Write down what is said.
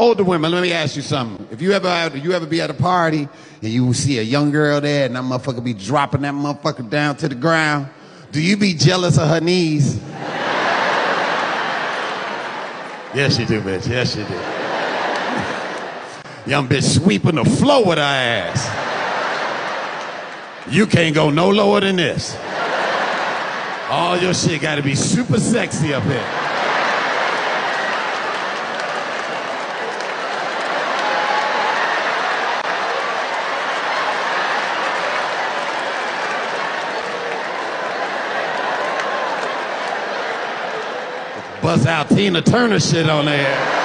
older women, let me ask you something. If you ever be at a party and you see a young girl there and that motherfucker be dropping that motherfucker down to the ground, do you be jealous of her knees? Yes, you do, bitch. Yes, you do. Young bitch sweeping the floor with her ass. You can't go no lower than this. All your shit got to be super sexy up here. Bust out Tina Turner shit on there.